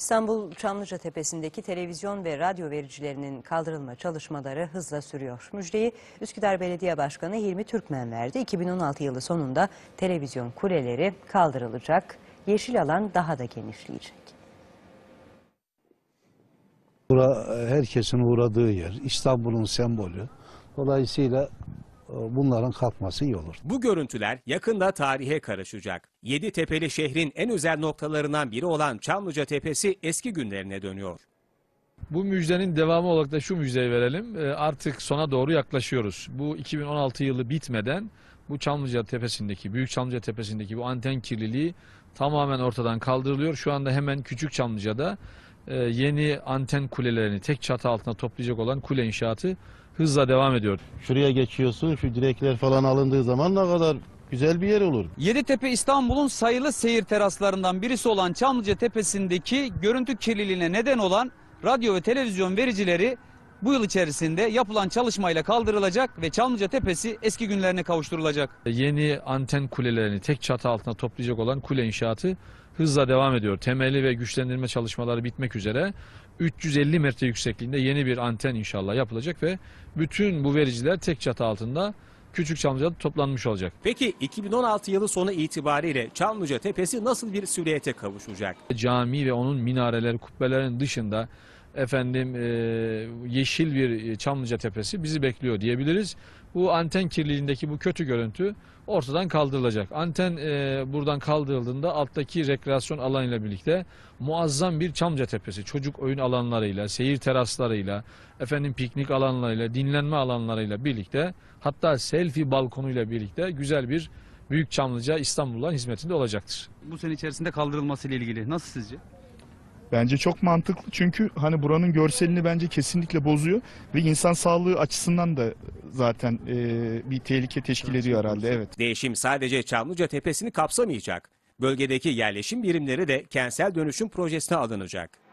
İstanbul Çamlıca Tepesi'ndeki televizyon ve radyo vericilerinin kaldırılma çalışmaları hızla sürüyor. Müjdeyi Üsküdar Belediye Başkanı Hilmi Türkmen verdi. 2016 yılı sonunda televizyon kuleleri kaldırılacak. Yeşil alan daha da genişleyecek. Bura herkesin uğradığı yer, İstanbul'un sembolü. Dolayısıyla bunların kalkması iyi olur. Bu görüntüler yakında tarihe karışacak. Yeditepe'li şehrin en özel noktalarından biri olan Çamlıca Tepesi eski günlerine dönüyor. Bu müjdenin devamı olarak da şu müjdeyi verelim. Artık sona doğru yaklaşıyoruz. Bu 2016 yılı bitmeden bu Çamlıca Tepesi'ndeki, Büyük Çamlıca Tepesi'ndeki bu anten kirliliği tamamen ortadan kaldırılıyor. Şu anda hemen Küçük Çamlıca'da yeni anten kulelerini tek çatı altına toplayacak olan kule inşaatı hızla devam ediyor. Şuraya geçiyorsun, şu direkler falan alındığı zaman ne kadar güzel bir yer olur. Yeditepe İstanbul'un sayılı seyir teraslarından birisi olan Çamlıca Tepesi'ndeki görüntü kirliliğine neden olan radyo ve televizyon vericileri bu yıl içerisinde yapılan çalışmayla kaldırılacak ve Çamlıca Tepesi eski günlerine kavuşturulacak. Yeni anten kulelerini tek çatı altına toplayacak olan kule inşaatı hızla devam ediyor. Temeli ve güçlendirme çalışmaları bitmek üzere 350 metre yüksekliğinde yeni bir anten inşallah yapılacak ve bütün bu vericiler tek çatı altında Küçük Çamlıca'da toplanmış olacak. Peki 2016 yılı sonu itibariyle Çamlıca Tepesi nasıl bir silüete kavuşacak? Cami ve onun minareleri, kubbelerin dışında yeşil bir Çamlıca Tepesi bizi bekliyor diyebiliriz. Bu anten kirliliğindeki bu kötü görüntü ortadan kaldırılacak. Anten buradan kaldırıldığında alttaki rekreasyon alanıyla birlikte muazzam bir Çamlıca Tepesi, çocuk oyun alanlarıyla, seyir teraslarıyla, piknik alanlarıyla, dinlenme alanlarıyla birlikte, hatta selfie balkonuyla birlikte güzel bir Büyük Çamlıca İstanbul'un hizmetinde olacaktır. Bu sene içerisinde kaldırılması ile ilgili nasıl sizce? Bence çok mantıklı çünkü hani buranın görselini bence kesinlikle bozuyor ve insan sağlığı açısından da zaten bir tehlike teşkil ediyor herhalde. Evet. Değişim sadece Çamlıca Tepesi'ni kapsamayacak. Bölgedeki yerleşim birimleri de kentsel dönüşüm projesine alınacak.